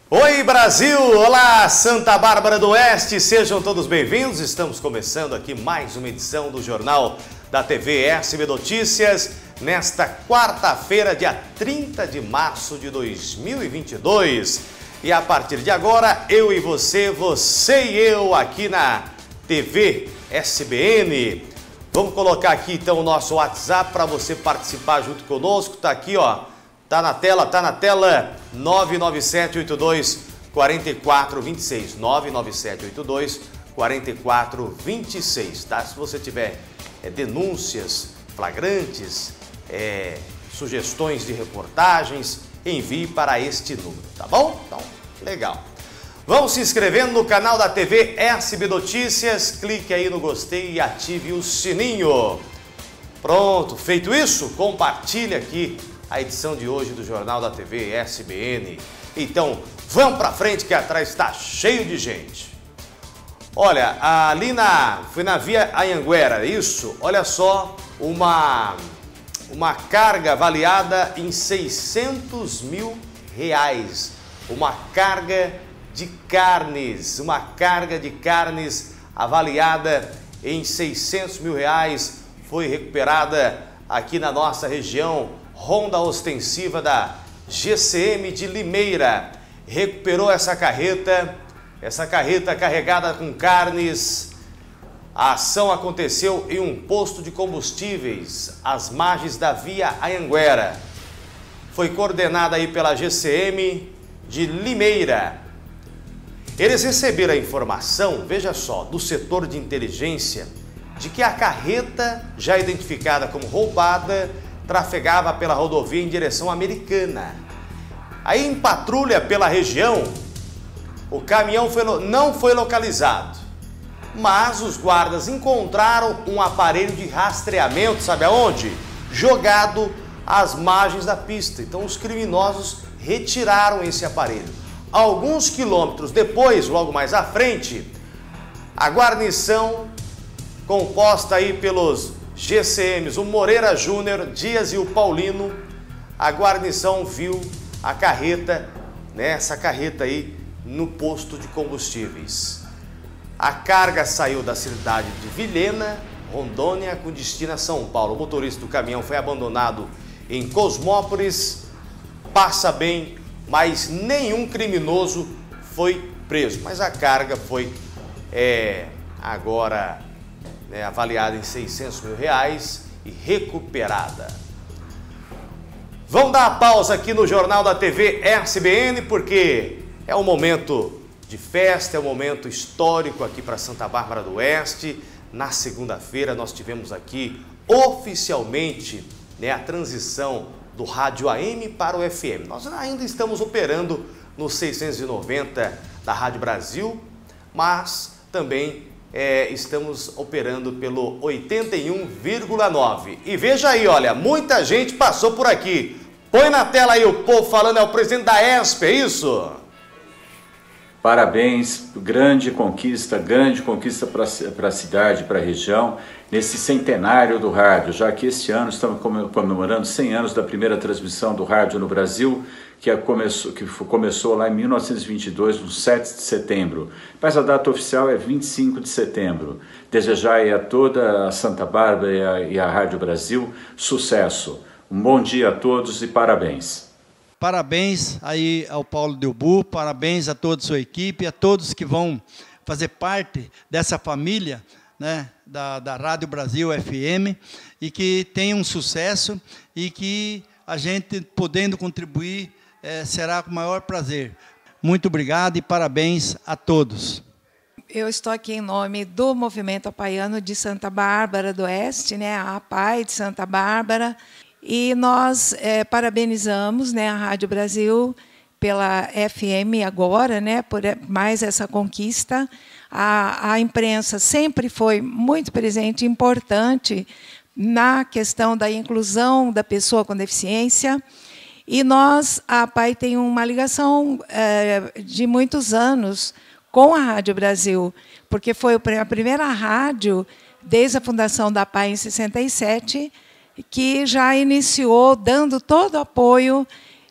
Oi Brasil, olá Santa Bárbara do Oeste, sejam todos bem-vindos. Estamos começando aqui mais uma edição do Jornal da TV SB Notícias, nesta quarta-feira, dia 30 de março de 2022. E a partir de agora, eu e você, você e eu aqui na TV SBN. Vamos colocar aqui então o nosso WhatsApp para você participar junto conosco, tá aqui ó. Tá na tela, 99782-4426, 99782-4426, tá? Se você tiver denúncias flagrantes, sugestões de reportagens, envie para este número, tá bom? Então, legal. Vão se inscrevendo no canal da TV SB Notícias, clique aí no gostei e ative o sininho. Pronto, feito isso, compartilhe aqui a edição de hoje do Jornal da TV SBN. Então, vamos pra frente que atrás está cheio de gente. Olha, foi na Via Anhanguera, isso? Olha só, uma carga avaliada em R$600 mil. Uma carga de carnes, avaliada em R$600 mil foi recuperada aqui na nossa região. Ronda ostensiva da GCM de Limeira recuperou essa carreta carregada com carnes. A ação aconteceu em um posto de combustíveis às margens da Via Anhanguera. Foi coordenada aí pela GCM de Limeira. Eles receberam a informação, veja só, do setor de inteligência, de que a carreta, já identificada como roubada, trafegava pela rodovia em direção Americana. Aí em patrulha pela região, o caminhão não foi localizado, mas os guardas encontraram um aparelho de rastreamento, sabe aonde? Jogado às margens da pista. Então os criminosos retiraram esse aparelho. Alguns quilômetros depois, logo mais à frente, a guarnição, composta aí pelos GCMs, o Moreira Júnior, Dias e o Paulino, a guarnição viu a carreta, essa carreta aí, no posto de combustíveis. A carga saiu da cidade de Vilhena, Rondônia, com destino a São Paulo. O motorista do caminhão foi abandonado em Cosmópolis, passa bem, mas nenhum criminoso foi preso. Mas a carga foi agora avaliada em R$600 mil e recuperada. Vamos dar a pausa aqui no Jornal da TV SBN, porque é um momento de festa, é um momento histórico aqui para Santa Bárbara do Oeste. Na segunda-feira nós tivemos aqui oficialmente a transição do rádio AM para o FM. Nós ainda estamos operando no 690 da Rádio Brasil, mas também estamos operando pelo 81,9. E veja aí, olha, muita gente passou por aqui. Põe na tela aí o povo falando, é o presidente da ESP, é isso? Parabéns, grande conquista para a cidade, para a região, nesse centenário do rádio, já que este ano estamos comemorando 100 anos da primeira transmissão do rádio no Brasil, que começou lá em 1922, no 7 de setembro. Mas a data oficial é 25 de setembro. Desejar aí a toda a Santa Bárbara e a Rádio Brasil sucesso. Um bom dia a todos e parabéns. Parabéns aí ao Paulo Delbu, parabéns a toda a sua equipe, a todos que vão fazer parte dessa família, da Rádio Brasil FM, e que tenham um sucesso e que a gente, podendo contribuir, será com o maior prazer. Muito obrigado e parabéns a todos. Eu estou aqui em nome do Movimento Apaiano de Santa Bárbara do Oeste, a APAI de Santa Bárbara, e nós parabenizamos a Rádio Brasil pela FM agora, por mais essa conquista. A imprensa sempre foi muito presente, importante na questão da inclusão da pessoa com deficiência. E nós, a APAI, tem uma ligação de muitos anos com a Rádio Brasil, porque foi a primeira rádio, desde a fundação da APAI em 67, que já iniciou dando todo o apoio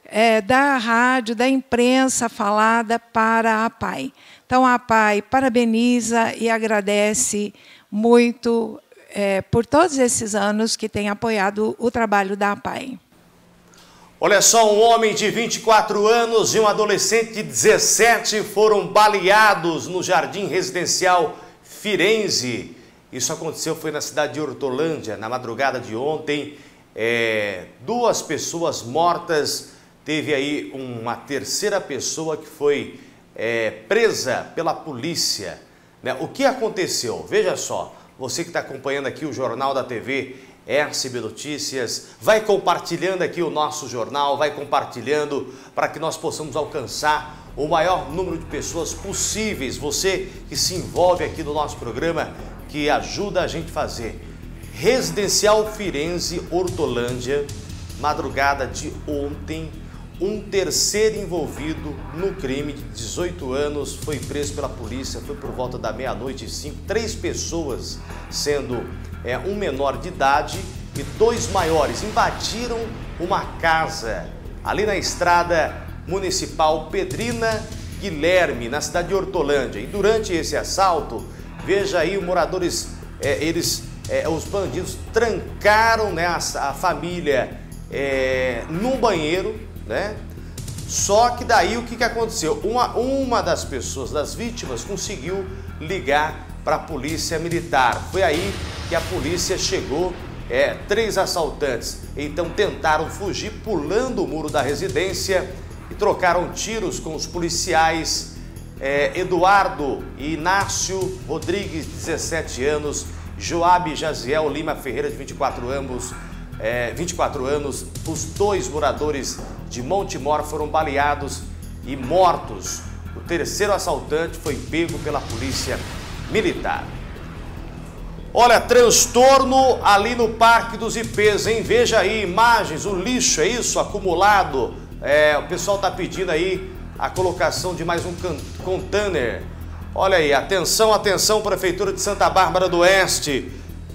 da rádio, da imprensa falada para a APAI. Então, a APAI parabeniza e agradece muito por todos esses anos que tem apoiado o trabalho da APAI. Olha só, um homem de 24 anos e um adolescente de 17 foram baleados no Jardim Residencial Firenze. Isso aconteceu, foi na cidade de Hortolândia, na madrugada de ontem. 2 pessoas mortas, teve aí uma terceira pessoa que foi presa pela polícia. Né? O que aconteceu? Veja só, você que está acompanhando aqui o Jornal da TV SB Notícias, vai compartilhando aqui o nosso jornal, vai compartilhando para que nós possamos alcançar o maior número de pessoas possíveis. Você que se envolve aqui no nosso programa, que ajuda a gente a fazer. Residencial Firenze, Hortolândia, madrugada de ontem, um terceiro envolvido no crime de 18 anos foi preso pela polícia, foi por volta da 00:05, 3 pessoas, sendo um menor de idade e 2 maiores, invadiram uma casa ali na estrada municipal Pedrina Guilherme, na cidade de Hortolândia. E durante esse assalto, veja aí, os moradores, os bandidos trancaram, né, a família no banheiro, né? Só que daí o que aconteceu? Uma das pessoas, das vítimas, conseguiu ligar para a polícia militar. Foi aí que a polícia chegou. 3 assaltantes então tentaram fugir pulando o muro da residência e trocaram tiros com os policiais. Eduardo Inácio Rodrigues, 17 anos, Joabe Jaziel Lima Ferreira, de 24 anos, os 2 moradores de Montemor foram baleados e mortos. O terceiro assaltante foi pego pela polícia militar. Olha, transtorno ali no Parque dos Ipês, hein? Veja aí imagens, o lixo, é isso, acumulado. O pessoal está pedindo aí a colocação de mais um container. Olha aí, atenção, atenção, Prefeitura de Santa Bárbara do Oeste.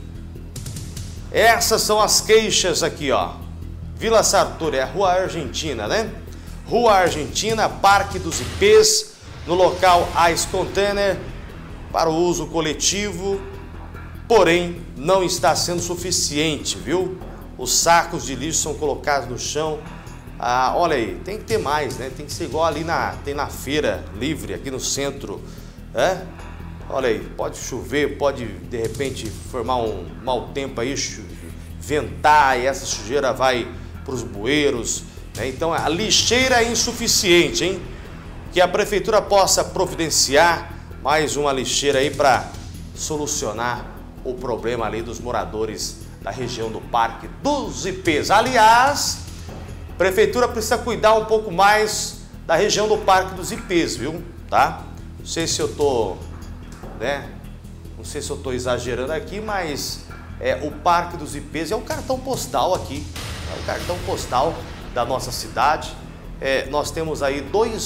Essas são as queixas aqui, ó. Vila Sartori, é a Rua Argentina, né? Rua Argentina, Parque dos Ipês. No local há esse container para o uso coletivo, porém não está sendo suficiente, viu? Os sacos de lixo são colocados no chão. Olha aí, tem que ter mais, né? Tem que ser igual ali tem na feira livre, aqui no centro, né? Olha aí, pode chover, pode de repente formar um mau tempo aí, ventar, e essa sujeira vai para os bueiros, né? Então a lixeira é insuficiente, hein? Que a prefeitura possa providenciar mais uma lixeira aí para solucionar o problema ali dos moradores da região do Parque dos Ipês. Aliás, a prefeitura precisa cuidar um pouco mais da região do Parque dos Ipês, viu? Tá? Não sei se eu tô, né? Não sei se eu tô exagerando aqui, mas o Parque dos Ipês é um cartão postal aqui, é um cartão postal da nossa cidade. Nós temos aí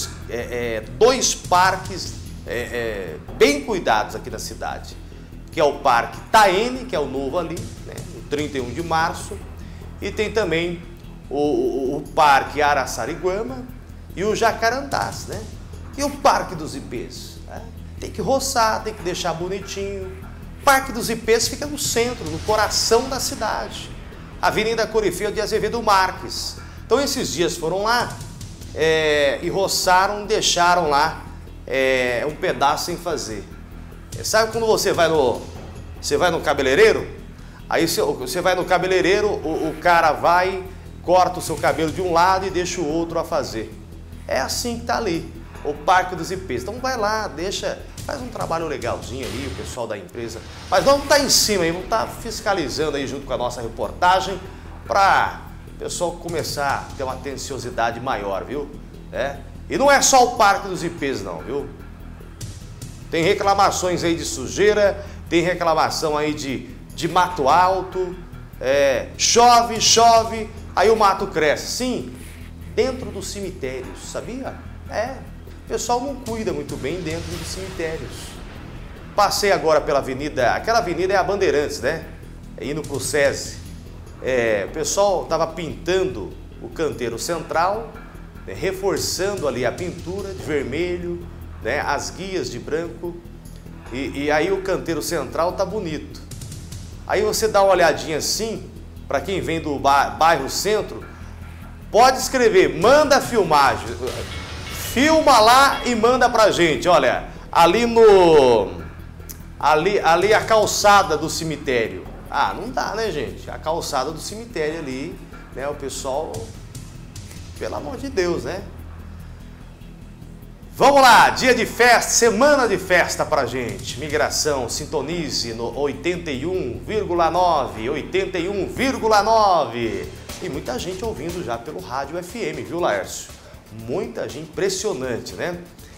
dois parques bem cuidados aqui na cidade, que é o Parque Taene, que é o novo ali, né, no 31 de março, e tem também o Parque Araçariguama e o Jacarandás, né? E o Parque dos Ipês, né? Tem que roçar, tem que deixar bonitinho. O Parque dos Ipês fica no centro, no coração da cidade, Avenida Corifeu de Azevedo Marques. Então esses dias foram lá e roçaram, deixaram lá um pedaço sem fazer. Sabe quando você vai no cabeleireiro? Aí você vai no cabeleireiro, o cara vai, corta o seu cabelo de um lado e deixa o outro a fazer. É assim que tá ali, o Parque dos Ipês. Então vai lá, faz um trabalho legalzinho ali, o pessoal da empresa. Mas vamos estar em cima aí, vamos estar fiscalizando aí junto com a nossa reportagem para o pessoal começar a ter uma atenciosidade maior, viu? E não é só o Parque dos Ipês não, viu? Tem reclamações aí de sujeira, tem reclamação aí de mato alto, chove, aí o mato cresce. Sim, dentro dos cemitérios, sabia? O pessoal não cuida muito bem dentro dos cemitérios. Passei agora pela avenida, aquela avenida é a Bandeirantes, né? Indo para o SESI. O pessoal estava pintando o canteiro central né, reforçando ali a pintura de vermelho, né, as guias de branco, e aí o canteiro central tá bonito. Aí você dá uma olhadinha assim, para quem vem do bairro Centro, pode escrever, manda filmagem, filma lá e manda pra gente. Olha, ali a calçada do cemitério. Ah, não dá, né, gente? A calçada do cemitério ali, né, o pessoal, pelo amor de Deus, né? Vamos lá, dia de festa, semana de festa pra gente. Migração, sintonize no 81,9, 81,9. E muita gente ouvindo já pelo rádio FM, viu, Laércio? Muita gente, impressionante, né?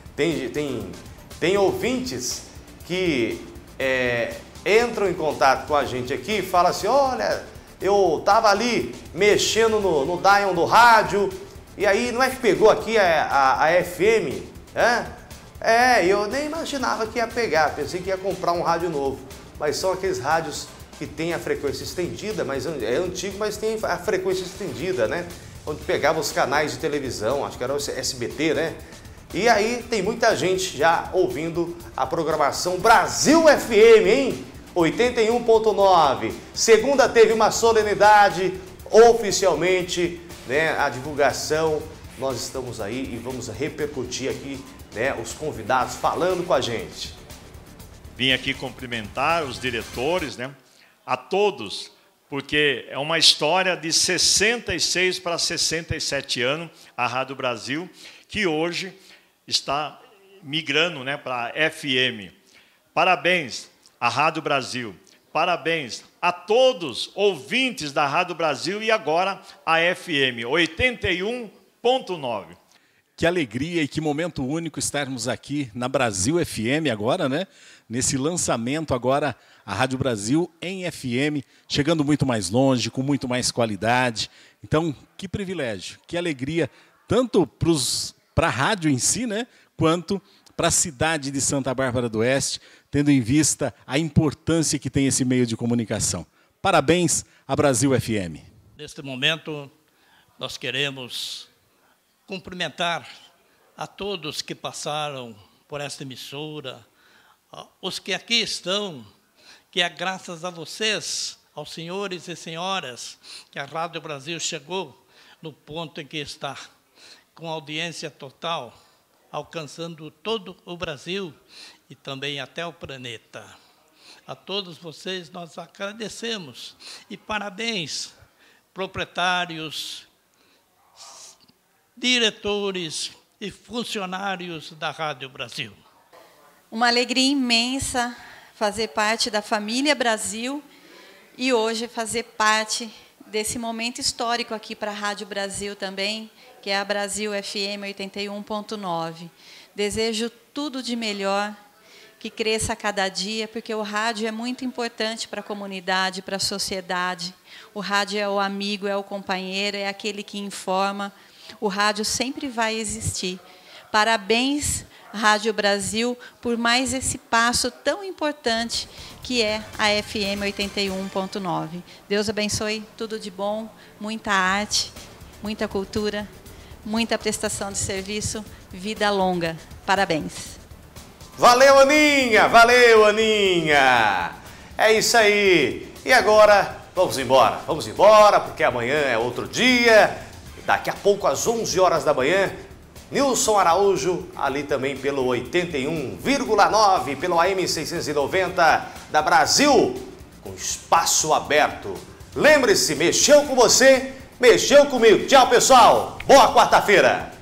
Tem ouvintes que entram em contato com a gente aqui e falam assim, olha, eu tava ali mexendo no dial do rádio, e aí não é que pegou aqui a FM... eu nem imaginava que ia pegar, pensei que ia comprar um rádio novo. Mas são aqueles rádios que tem a frequência estendida, mas é antigo, mas tem a frequência estendida, né? Onde pegava os canais de televisão, acho que era o SBT, né? E aí tem muita gente já ouvindo a programação Brasil FM, hein? 81,9. Segunda teve uma solenidade, oficialmente, né? A divulgação. Nós estamos aí e vamos repercutir aqui, né, os convidados falando com a gente. Vim aqui cumprimentar os diretores, né, a todos, porque é uma história de 66 para 67 anos, a Rádio Brasil, que hoje está migrando, né, para a FM. Parabéns à Rádio Brasil, parabéns a todos ouvintes da Rádio Brasil e agora a FM 81,9. Que alegria e que momento único estarmos aqui na Brasil FM agora, né? Nesse lançamento agora, a Rádio Brasil em FM, chegando muito mais longe, com muito mais qualidade. Então, que privilégio, que alegria, tanto para a rádio em si, né? Quanto para a cidade de Santa Bárbara do Oeste, tendo em vista a importância que tem esse meio de comunicação. Parabéns à Brasil FM. Neste momento, nós queremos cumprimentar a todos que passaram por esta emissora, os que aqui estão, que é graças a vocês, aos senhores e senhoras, que a Rádio Brasil chegou no ponto em que está, com audiência total, alcançando todo o Brasil e também até o planeta. A todos vocês nós agradecemos e parabéns, proprietários, diretores e funcionários da Rádio Brasil. Uma alegria imensa fazer parte da família Brasil e hoje fazer parte desse momento histórico aqui para a Rádio Brasil também, que é a Brasil FM 81,9. Desejo tudo de melhor, que cresça a cada dia, porque o rádio é muito importante para a comunidade, para a sociedade. O rádio é o amigo, é o companheiro, é aquele que informa. O rádio sempre vai existir. Parabéns, Rádio Brasil, por mais esse passo tão importante que é a FM 81,9. Deus abençoe, tudo de bom, muita arte, muita cultura, muita prestação de serviço, vida longa. Parabéns. Valeu, Aninha! Valeu, Aninha! É isso aí. E agora, vamos embora, porque amanhã é outro dia. Daqui a pouco, às 11 horas da manhã, Nilson Araújo, ali também pelo 81,9, pelo AM 690 da Brasil, com espaço aberto. Lembre-se, mexeu com você, mexeu comigo. Tchau, pessoal. Boa quarta-feira.